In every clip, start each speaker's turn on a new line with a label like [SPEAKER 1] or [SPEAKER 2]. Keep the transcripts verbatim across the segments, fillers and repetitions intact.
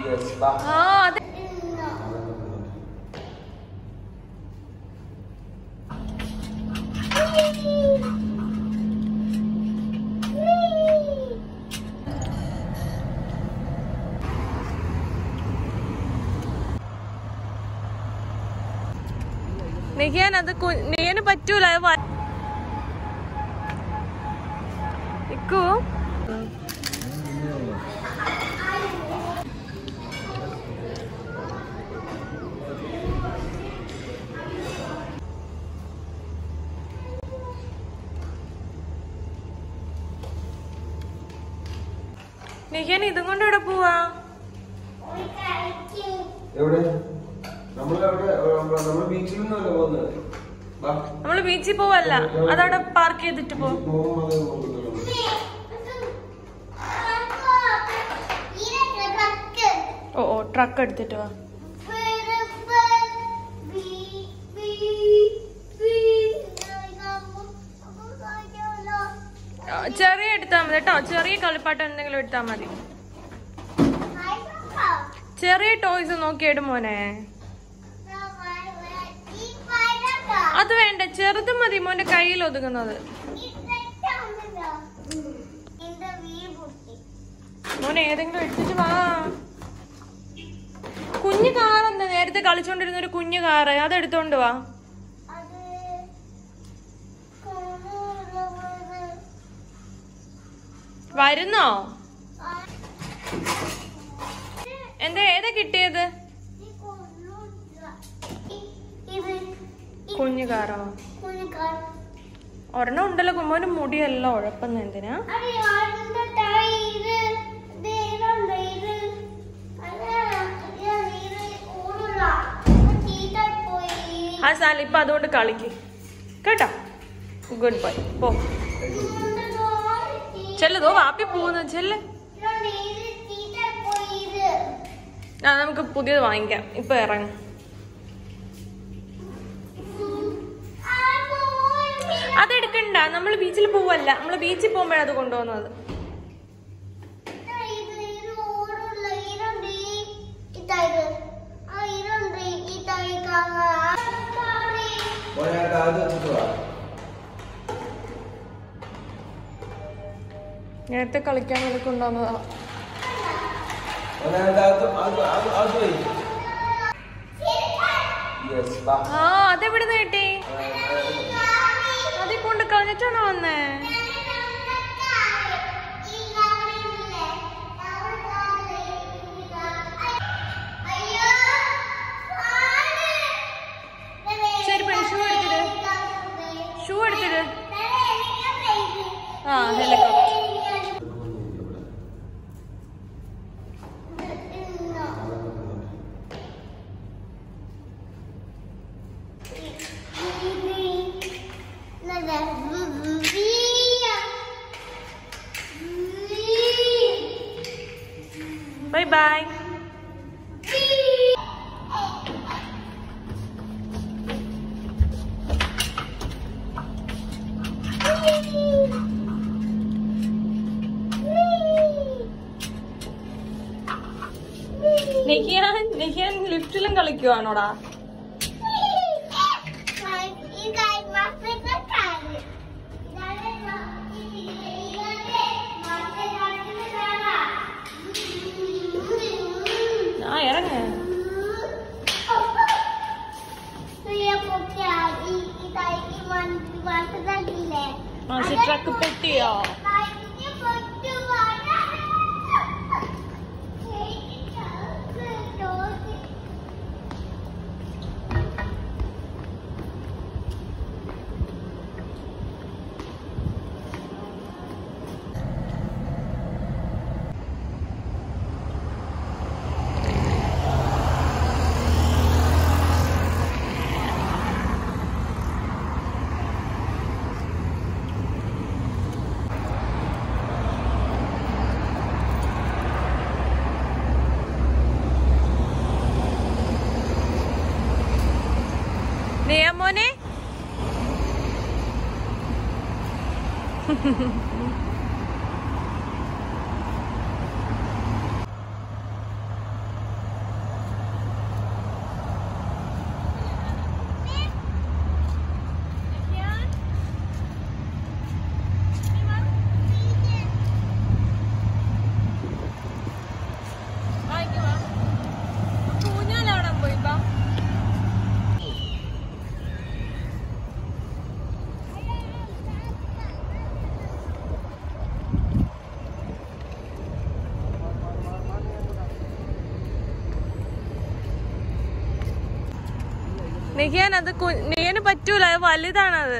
[SPEAKER 1] ആ അതെ. നെയ്യാനത് നെയ്യാന് പറ്റൂല. നിക്കൂ നെയ്യാൻ ഇതും കൊണ്ട് എവിടെ പോവാ? നമ്മള് ബീച്ചിൽ പോവല്ല, അതവിടെ പാർക്ക് ചെയ്തിട്ട് പോ. ഓ ഓ ട്രക്ക് എടുത്തിട്ട് വാ. ചെറിയ എടുത്താ മതി കേട്ടോ, ചെറിയ കളിപ്പാട്ടം എന്തെങ്കിലും എടുത്താ മതി. ചെറിയ ടോയ്സ് നോക്കിയിടും മോനെ. അത് വേണ്ട, ചെറുതും മതി മോന്റെ കയ്യിൽ ഒതുങ്ങുന്നത്. മോനെ ഏതെങ്കിലും എടുത്തിട്ട് വാ. കുഞ്ഞു കാറെന്താ നേരത്തെ കളിച്ചോണ്ടിരുന്ന ഒരു കുഞ്ഞു കാറ്, അതെടുത്തോണ്ട് വാ. വരുന്നോ? എന്താ ഏതാ കിട്ടിയത്? കുഞ്ഞു കാറോ? ഒരെണ്ണം ഉണ്ടല്ലോ കുമ്മോന് മുടിയല്ല ഉഴപ്പുന്ന. എന്തിനാ? ആ സാല ഇപ്പൊ അതുകൊണ്ട് കളിക്ക് കേട്ടോ. Good bye. പോ ചെല്ലതോ വാപ്പി പോകുന്ന ചെല്ല്. ആ നമുക്ക് പുതിയത് വാങ്ങിക്കാം. ഇപ്പൊ ഇറങ്ങും. അതെടുക്കണ്ട, നമ്മള് ബീച്ചിൽ പോവല്ല. നമ്മള് ബീച്ചിൽ പോകുമ്പോഴാണ് അത് കൊണ്ടുപോകുന്നത്. നേരത്തെ കളിക്കാൻ വേണ്ടി കൊണ്ടുവന്നതാ. ആ അതെവിടുന്ന് കിട്ടി? അതിൽ കൊണ്ട് കളഞ്ഞിട്ടാണോ വന്നേ? ശരി പെൺ ഷൂ എടുത്തിട്ട് ഷൂ എടുത്തിട്ട് ആ helicopter. Bye bye. Nihiyan Nihiyan ലിഫ്റ്റിലും കളിക്കുവാണോടാ? ആ ഇറങ്ങ. ട്രക്ക് പൊട്ടിയോ? മോനെ നിക്കാൻ അത് നീന് പറ്റൂല, അത് വലുതാണത്.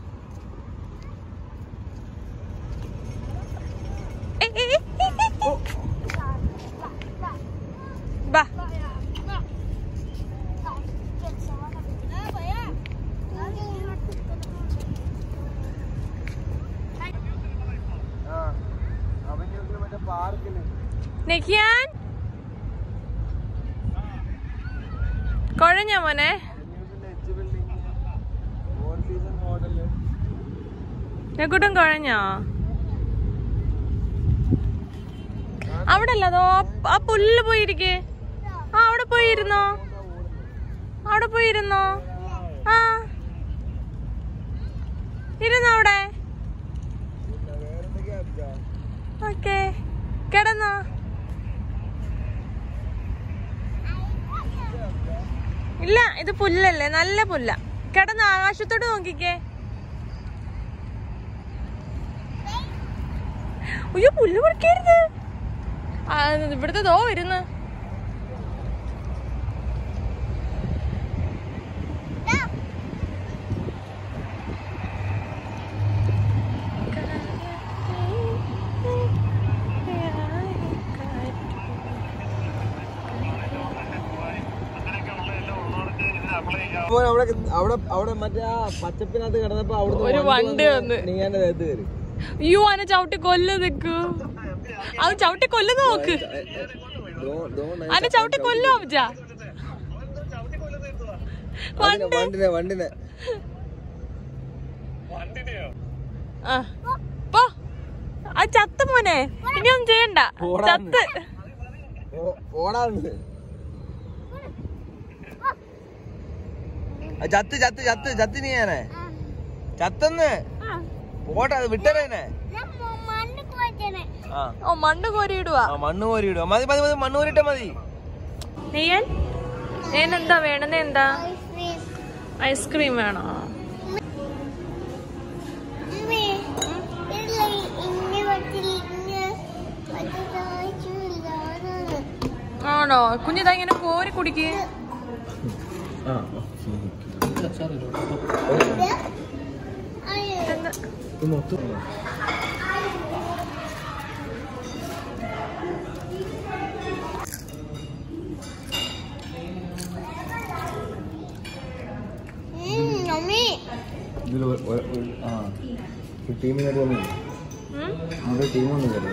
[SPEAKER 1] ബാ നിക്കാൻ കുഴഞ്ഞ മോനെ. നെക്കൂട്ടും കുഴഞ്ഞോ? അവിടെ അല്ലതോ ആ പുല്ല് പോയിരിക്കേ. ആ അവിടെ പോയിരുന്നോ, അവിടെ പോയിരുന്നോ? ആ ഇരുന്നോ അവിടെ? ഓക്കെ കിടന്നോ? ഇല്ല ഇത് പുല്ലല്ലേ, നല്ല പുല്ല. കിടന്ന് ആകാശത്തോട്ട് നോക്കിക്കേ. അയ്യോ പുല്ല് പറിക്കരുത്. ഇവിടുത്തെ ദോ വരുന്നു.
[SPEAKER 2] അവിടെ മറ്റേ ആ പച്ചപ്പിനകത്ത് കിടന്നപ്പോ അവിടെ
[SPEAKER 1] ഒരു വണ്ടി വന്ന്
[SPEAKER 2] നീങ്ങാന്റെ ദേഹത്ത് കയറി.
[SPEAKER 1] അയ്യോ അതിനെ ചവിട്ടി കൊല്ല നിക്കൂ. അത് ചവിട്ടി കൊല്ലുന്ന നോക്ക്. അതിനെ ചവിട്ടി കൊല്ലോ അബ്ജാ.
[SPEAKER 2] വണ്ടിനെ വണ്ടിനെ
[SPEAKER 1] ആ പോ. ആ ചത്ത് മോനെ, ഇനിയൊന്നും ചെയ്യണ്ട. ചത്ത്
[SPEAKER 2] ഓടാന്ന് ചത്ത് ചത്ത് ചത്ത് ചത്ത് നീയാനെ ചത്തന്ന് പോട്ടെ. അത് വിട്ടേനെ.
[SPEAKER 1] ഓ മണ്ണ് കോരിയിടുവാ.
[SPEAKER 2] മണ്ണ് കോരി ഇടുക. മതി മതി മതി മണ്ണ് കോരിട്ടാ മതി.
[SPEAKER 1] നെയ്യാൻ എന്താ വേണമെന്ന്? എന്താ ഐസ്ക്രീം വേണോ? ആണോ? കുഞ്ഞിതാ ഇങ്ങനെ കോരി കുടിക്ക്.
[SPEAKER 2] ടീമിനെ ടീമൊന്നും കരുതുന്നു.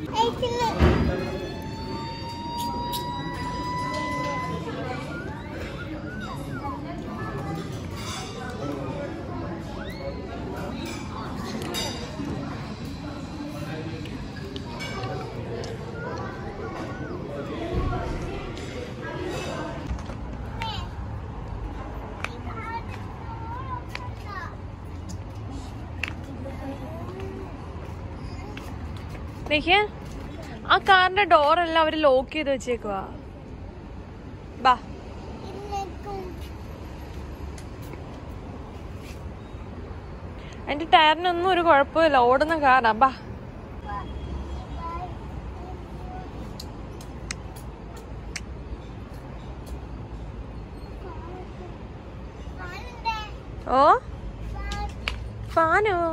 [SPEAKER 2] ആ കാറിന്റെ ഡോറെല്ലാം അവര് ലോക്ക് ചെയ്ത് വെച്ചേക്കുവാ. ബാ അതിന്റെ ടയറിനൊന്നും ഒരു കുഴപ്പമില്ല, ഓടുന്ന കാറാ. ബാ ഓ ഫാനോ?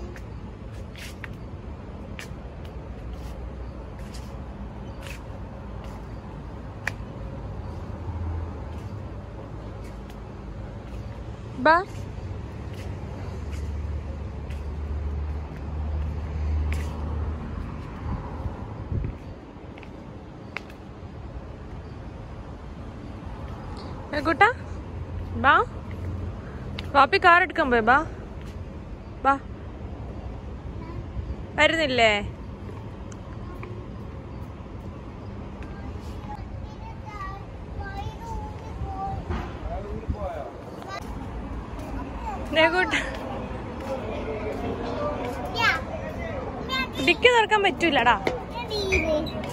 [SPEAKER 2] ബാ കൂട്ടാ ബാ. വാപ്പി കാർ എടുക്കാൻ പോയ. ബാ ബാ. വരുന്നില്ലേ? ഡിക്കി തുറക്കാൻ പറ്റൂലടാ.